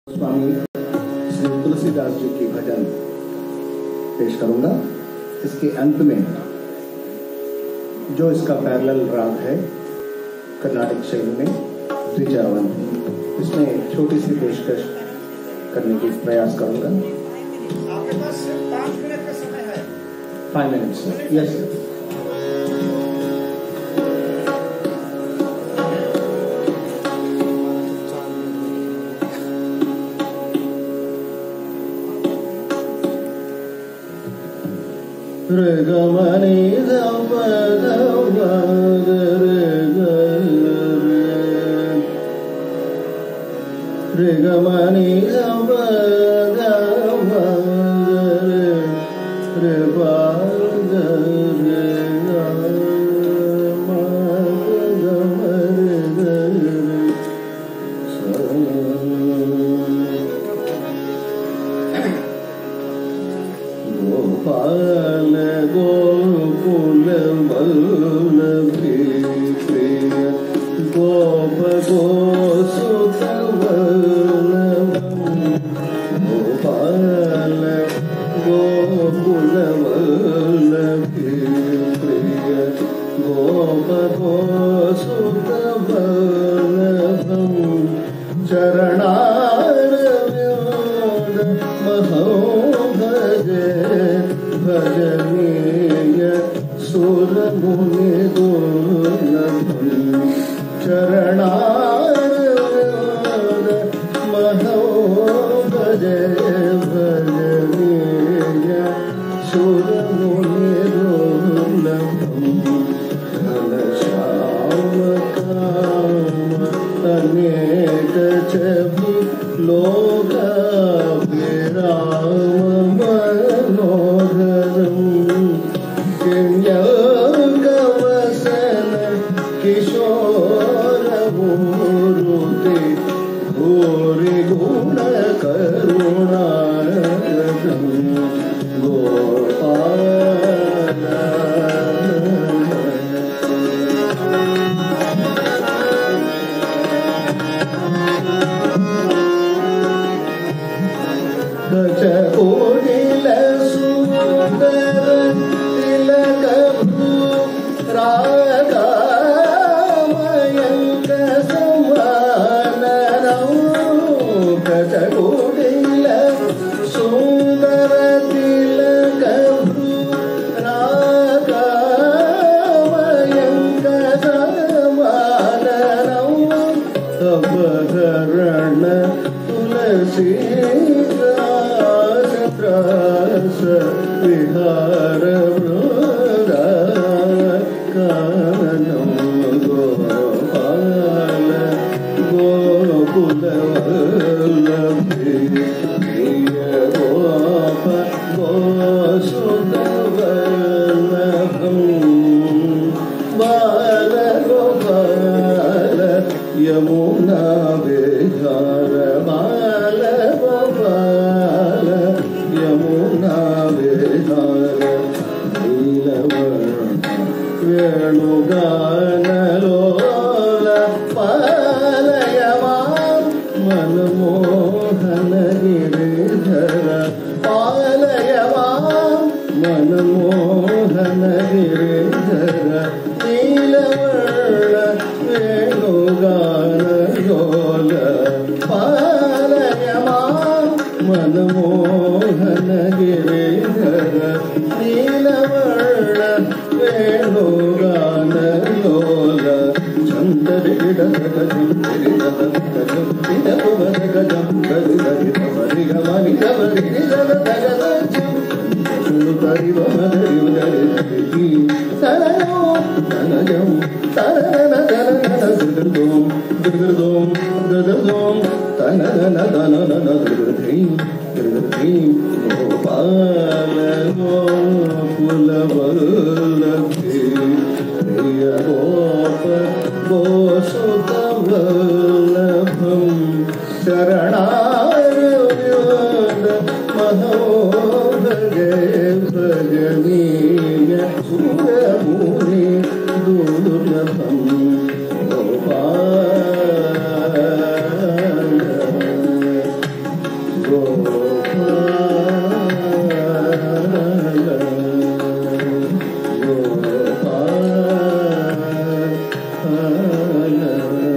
स्वामी श्री तुलसीदास जी की भजन पेश करूंगा। इसके अंत में जो इसका पैरेलल राग है कर्नाटक शैली में द्विजावन, इसमें एक छोटी सी पेशकश करने की प्रयास करूंगा। आपके पास सिर्फ 5 मिनट का समय है। 5 minutes, यस सर। ऋगमणि ऋगमणि गोपाल गोकुल वल्लभी प्रिय गोप गोसुत वल्लभम् गोपाल गोकुल वल्लभी प्रिय गोप गोसुत वल्लभम् चरणारविन्द महौ भजनीय सुरमुनि दुर्लभम् चरणारविन्द महौ भजनीय सुरमुनि दुर्लभम् घनश्याम काम अनेक छवि लोकाभिराम किशोर मूर्ति भूरि गुण करुणा गोपाल कचकोटिल सुंदर तिलक रागा कचकोटिल सुंदर तिलक रागामयंक समानरौ अवधरण तुलसी त्रास विहार वृदाकाननं गोपाल गोकुल वल्लभी प्रिय गोप गोसुत वल्लभम् बाल गोपाल यमुना विहार बाल गोपाल यमुना विहार नीलवर्ण वेणुगानलोल पालय मां मनमोहन गिरिधर पालय मां मनमोहन गिरिधर नीलवर्ण वेणुगानलोल पालय मां मनमोहन गिरिधर नीलवर्ण वेणुगानलोल गोपाल गोकुल वल्लभी प्रिय गोप गोसुत वल्लभम् चरणारविन्द महौ भजनीय सुरमुनि दुर्लभम् गोपाल गोपाल